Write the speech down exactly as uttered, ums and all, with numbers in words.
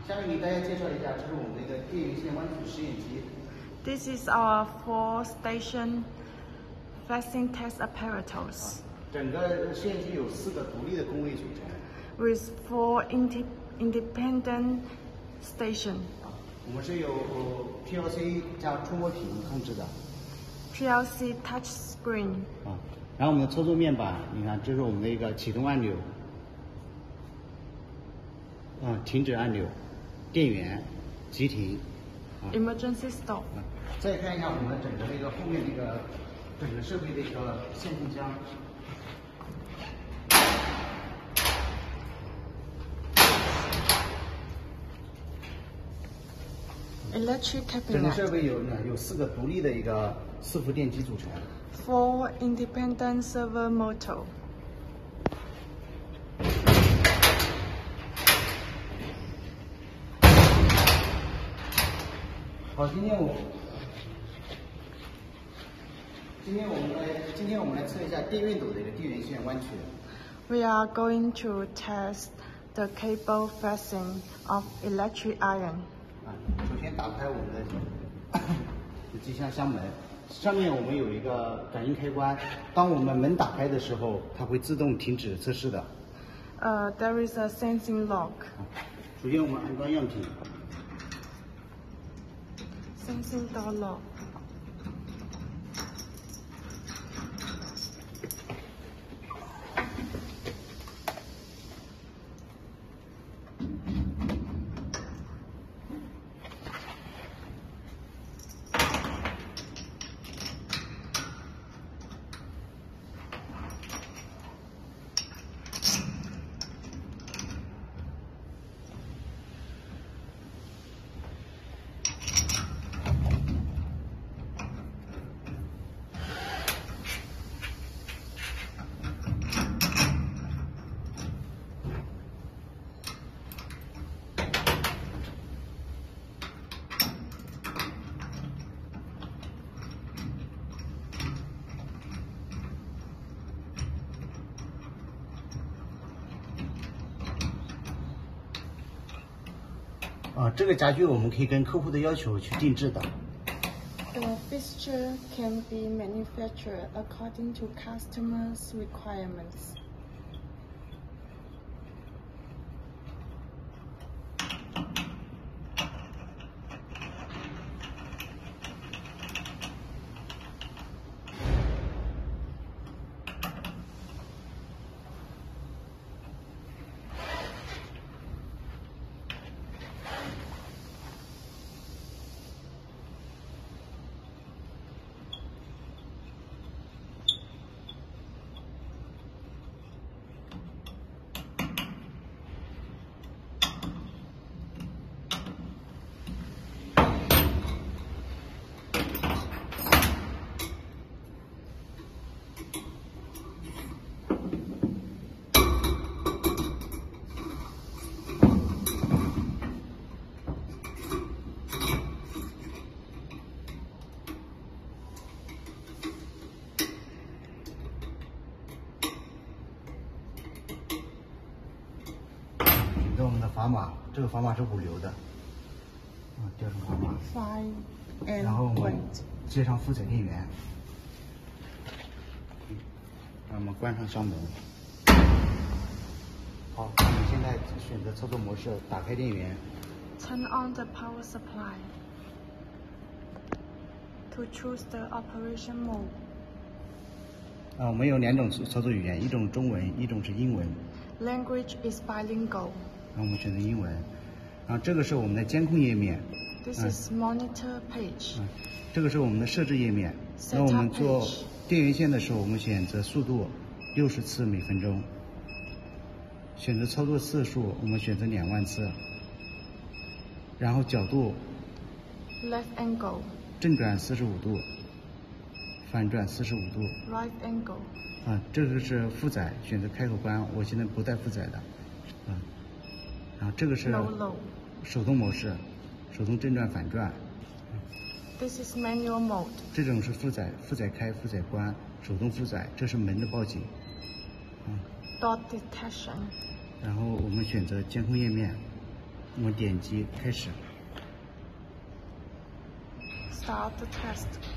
下面给大家介绍一下，这是我们的一个电源线弯曲实验机。 This is our four-station flexing test apparatus. 整个实验机有四个独立的工位组成。 With four indi independent stations. 我们是由 P L C 加触摸屏控制的。 P L C touch screen. 啊，然后我们的操作面板，你看，这是我们的一个启动按钮，啊，停止按钮，电源，急停。啊、 Emergency stop. 啊。再看一下我们整个这个后面这个整个设备的一个线控箱。 Electric cabinet. 整个设备有呢有四个独立的一个四伏电机组成。 Four independent servo motor. 好，今天我今天我们来今天我们来测一下电熨斗的一个电源线弯曲。 We are going to test the cable flexing of electric iron. 啊，首先打开我们的机箱箱门，上面我们有一个感应开关，当我们门打开的时候，它会自动停止测试的。 Uh, there is a sensing lock. 首先我们安装样品。 Sensing door lock. 啊，这个家具我们可以跟客户的要求去定制的。The fixture can be manufactured according to customers' requirements. 选择我们的砝码，这个砝码是五流的，啊，吊上砝码， Five and 然后我们 point. 接上负载电源，让我们关上箱门。好，我们现在选择操作模式，打开电源。 Turn on the power supply. To choose the operation mode. 啊，我们有两种操作语言，一种中文，一种是英文。 Language is bilingual. 然后我们选择英文。然后这个是我们的监控页面。 This is monitor page. 嗯，这个是我们的设置页面。那我们做电源线的时候，我们选择速度六十次每分钟。选择操作次数，我们选择两万次。然后角度， Left angle. 正转四十五度，反转四十五度。 Right angle. 啊，这个是负载，选择开口关，我现在不带负载的。啊，然后这个是 Low low. 手动模式，手动正转反转。 This is manual mode. 这种是负载，负载开，负载关，手动负载。这是门的报警。嗯。 Dot detection. 然后我们选择监控页面。 我们点击开始。 Start the test.